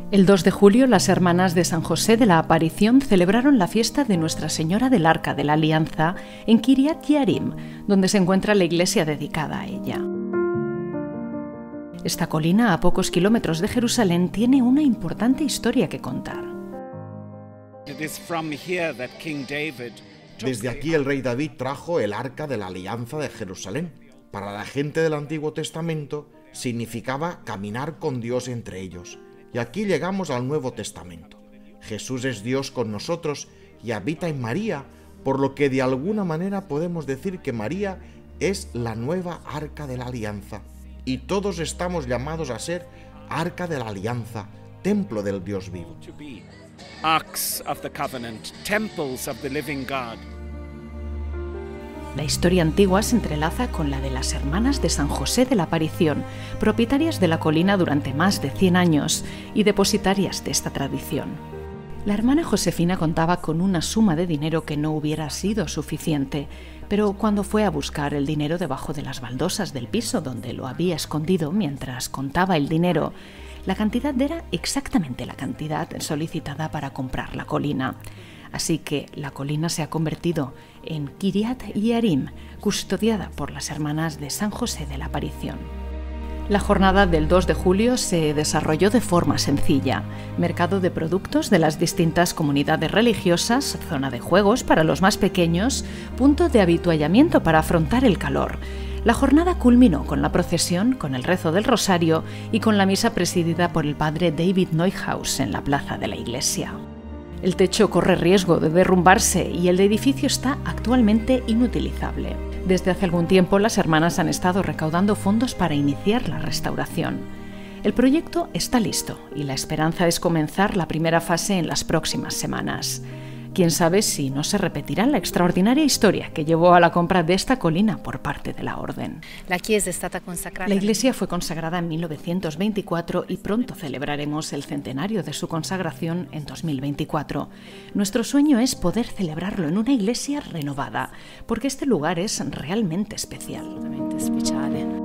El 2 de julio, las hermanas de San José de la Aparición celebraron la fiesta de Nuestra Señora del Arca de la Alianza en Kiryat Yearim, donde se encuentra la iglesia dedicada a ella. Esta colina, a pocos kilómetros de Jerusalén, tiene una importante historia que contar. Desde aquí el rey David trajo el Arca de la Alianza de Jerusalén. Para la gente del Antiguo Testamento significaba caminar con Dios entre ellos. Y aquí llegamos al Nuevo Testamento. Jesús es Dios con nosotros y habita en María, por lo que de alguna manera podemos decir que María es la nueva Arca de la Alianza. Y todos estamos llamados a ser Arca de la Alianza, templo del Dios vivo. Arks of the Covenant, temples of the living God. La historia antigua se entrelaza con la de las hermanas de San José de la Aparición, propietarias de la colina durante más de 100 años y depositarias de esta tradición. La hermana Josefina contaba con una suma de dinero que no hubiera sido suficiente, pero cuando fue a buscar el dinero debajo de las baldosas del piso donde lo había escondido mientras contaba el dinero, la cantidad era exactamente la cantidad solicitada para comprar la colina. Así que la colina se ha convertido en Kiryat Yearim, custodiada por las hermanas de San José de la Aparición. La jornada del 2 de julio se desarrolló de forma sencilla. Mercado de productos de las distintas comunidades religiosas, zona de juegos para los más pequeños, punto de habituallamiento para afrontar el calor. La jornada culminó con la procesión, con el rezo del rosario y con la misa presidida por el padre David Neuhaus en la plaza de la iglesia. El techo corre riesgo de derrumbarse y el edificio está actualmente inutilizable. Desde hace algún tiempo las hermanas han estado recaudando fondos para iniciar la restauración. El proyecto está listo y la esperanza es comenzar la primera fase en las próximas semanas. Quién sabe si no se repetirá la extraordinaria historia que llevó a la compra de esta colina por parte de la Orden. La iglesia fue consagrada en 1924 y pronto celebraremos el centenario de su consagración en 2024. Nuestro sueño es poder celebrarlo en una iglesia renovada, porque este lugar es realmente especial.